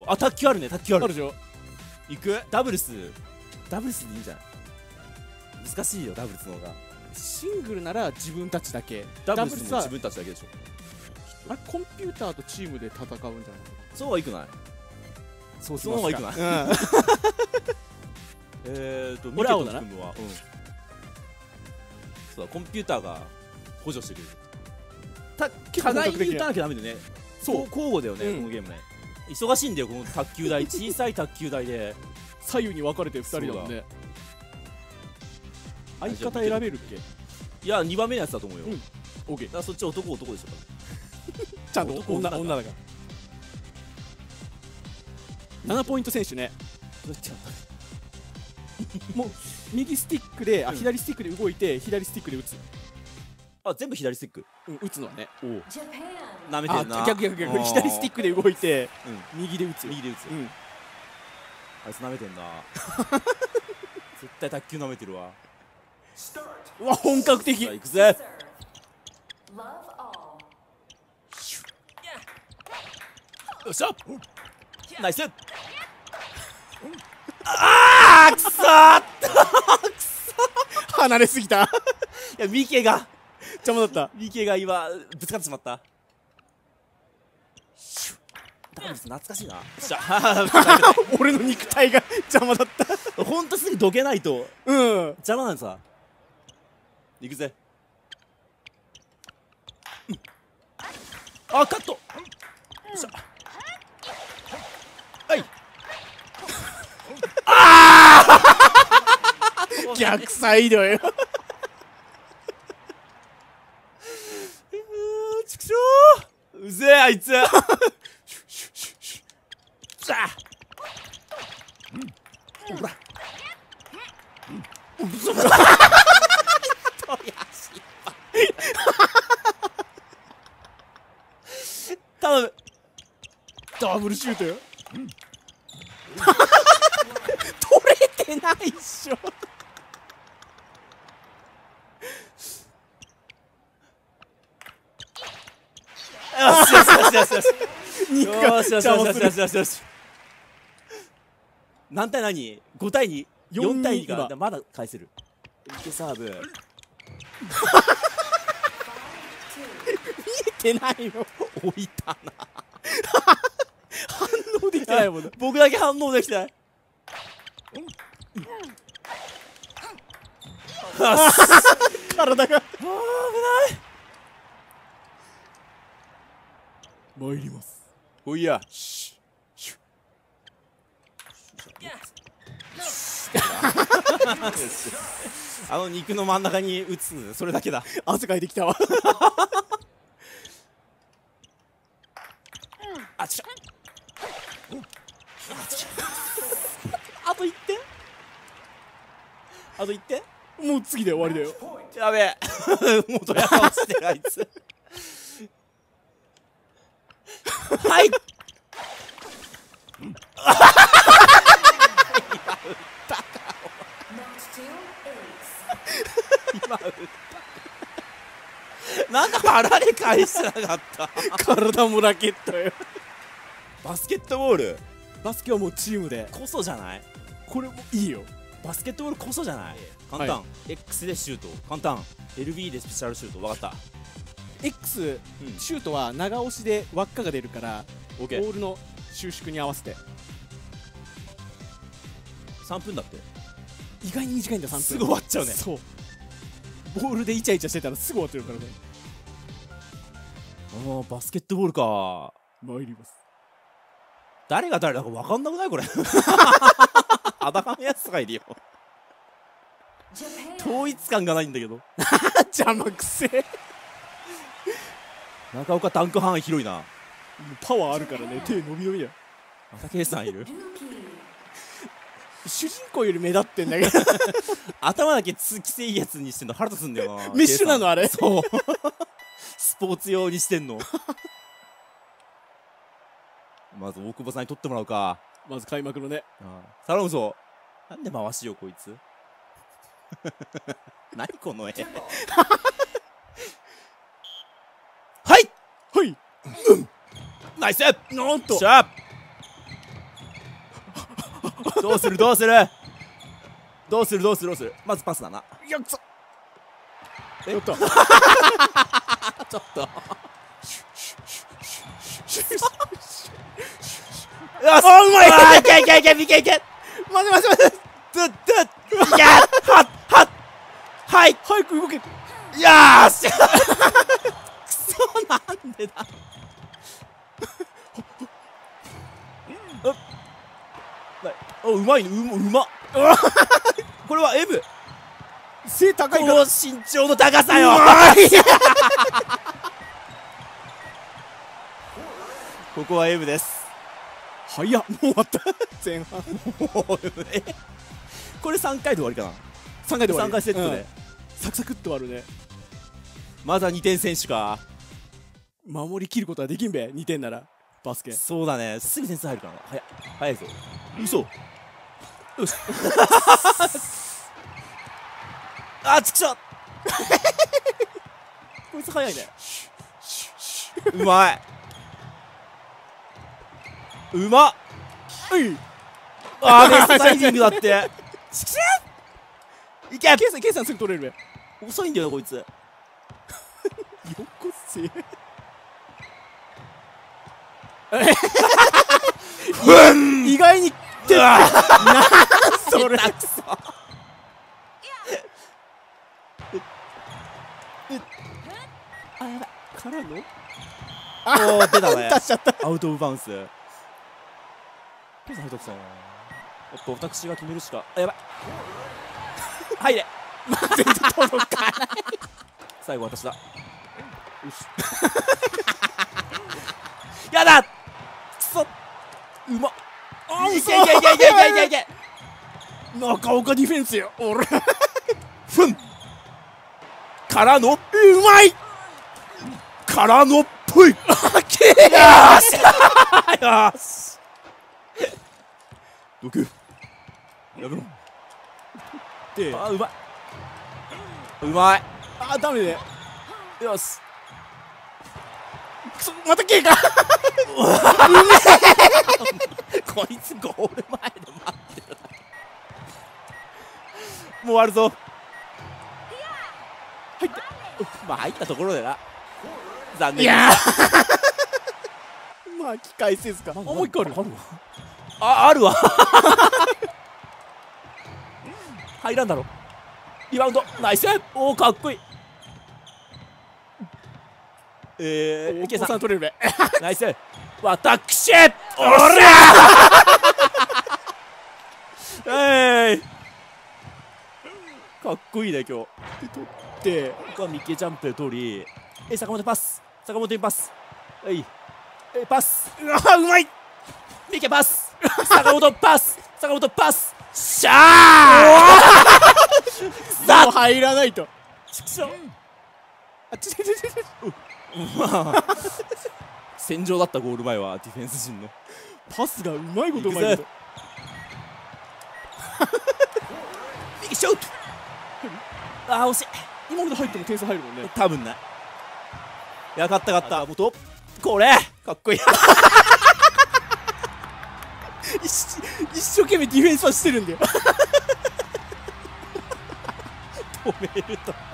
あ、卓球あるね、卓球ある。 あるでしょ。 行く？ダブルスでいいんじゃない？難しいよ、ダブルスの方が。 シングルなら自分たちだけ。 ダブルスもは自分たちだけでしょ。 あれコンピューターとチームで戦うんじゃないの？ そうはいくない？ そうその方がいくない？ うん。 ミケト俺青だな。 君のは、そうだ、コンピューターが補助してくれる。互いに打たなきゃダメだよね。そう、交互だよね、このゲームね。忙しいんだよ、この卓球台。小さい卓球台で左右に分かれて2人だもんね。相方選べるっけ？ いや、2番目のやつだと思うよ。 オッケー。 だからそっち男でしょ。 ちゃんと女だから。7ポイント選手ね。 どうやっちゃったもう右スティックで、左スティックで動いて、左スティックで打つ。 あ、全部左スティック。 打つのはね。 なめてんな。 逆左スティックで動いて、右で打つ。 あいつなめてんな。絶対卓球なめてるわ。 うわ、本格的。 いくぜ。よっしゃ。ナイス。ああ、くそー。 離れすぎた。 いや、ミケが邪魔だった。 ミケが今ぶつかってしまった。ダブルス懐かしいな。よっしゃ。 俺の肉体が邪魔だった。 ほんとすぐどけないと邪魔なんさ。いくぜ。あ、カット。よっしゃ。はい。 逆サイドよ。 ちくしょう。うぜえ、あいつ。さあ。ほら。頼む。 ダブルシュートよ。 取れてないっしょ。よしよしよしよしよし。 肉がよしよしよしよしよしよし。何対何？5対 2？4 対2か。まだ返せる。池サーブ。見えてないの。 置いたな。 反応できてないもんね。 僕だけ反応できてない。 体が。 危ない。 参ります。 おいや。あの肉の真ん中に打つ、それだけだ。 汗かいてきたわ。 あっちゃ。あと1点。あと1点。 もう次で終わりだよ。 やべえ。もうドヤ顔してるあいつ。はい。なんか腹で返してなかった。 体もラケットよ。 バスケットボールバスケはもうチームで。 こそじゃない？ これもいいよ。 バスケットボールこそじゃない？簡単、X でシュート簡単、 LB でスペシャルシュート。分かった。 X、シュートは長押しで輪っかが出るから、ボ OK。 ールの収縮に合わせて。 3分だって。 意外に短いんだ。3分すぐ終わっちゃうね。 そう、ボールでイチャイチャしてたらすぐ終わってるからね。 ああ、バスケットボールか。 参ります。 誰が誰だか分かんなくないこれ。裸のやつがいるよ。統一感がないんだけど。 邪魔くせえ。 中岡ダンク範囲広いな。 パワーあるからね。手伸び伸びだよ。 武井さんいる。 主人公より目立ってんだけど。 頭だけ通気性いいやつにしてんの腹立つんだよな。 メッシュなのあれ。 そう。スポーツ用にしてんの。まず大久保さんに取ってもらうか。 まず開幕のね。 頼むぞ。なんで回しよこいつ。何この絵。はいはい。 ナイス。 なんとしゃどうするどうするどうするどうするどうする。まずパスだな。 いやくそちょっとちょっとよし、あ、うまい。いけいけいけいけいけ。 待て待て待てトゥットゥッ、いや、はっはっ、はい、 早く動け。 よーしくそ、なんでだ。お、うまいね、うまっ。これは M。 背高いこのから身長の高さよ。ここは M です。 早っ、もう終わった前半。 これ3回で終わりかな。 3回で終わり。 3回セットで、 サクサクっと終わるね。 まだ2点選手か。 守りきることはできんべ、2点ならバスケ。 そうだね、すぐ点数入るからな。早いぞ。嘘。よしあ、ちくしょう。 こいつ早いね。 うまい。うまっ。あー、ベストタイミングだって。ちくしょう。いけ。 計算すぐ取れるべ。 遅いんだよなこいつ。 よこせ。意外に手なんそれ。あ、やばい。からのおー、出たね。 出しちゃった。 アウトオブバウンス。ペース入っとくさ。やっぱ私が決めるしか。あ、やばい。入れ。 全然届かない。 最後私だ。よし。やだ。くそ。うまっ。いけいけいけいけいけいけいけ。 中岡ディフェンスよ。俺。 ふん。からの。うまい。からのっぽい。よし。よし。どけ。やめろ。 で、 あ、うまい。うまい。 あ、ダメで。 よし。 くそ、またKか。 こいつゴール前で待ってる。もう終わるぞ。入った。まあ入ったところでな。残念。 いやまあ機会せずか。あ、もう一個ある。 あるわ。入らんだろ。リバウンドナイス。おお、かっこいい。池さん取れるべ。 ナイス。私おらかっこいいね今日。 で取ってここはミッケジャンプで取り、坂本パス、坂本にパス、はい、パス、うわうまい。ミッケパス、坂本パス、坂本パス、しゃーさあ入らないと。 ちくしょう。 あ、ち戦場だったゴール前はディフェンス陣のパスがうまいことうまいこと。 ミッケシュート。あー惜しい。 今まで入っても点数入るもんね。 多分ない。いや、勝った勝った。元これかっこいい。 一生懸命ディフェンスはしてるんだよ。 止めると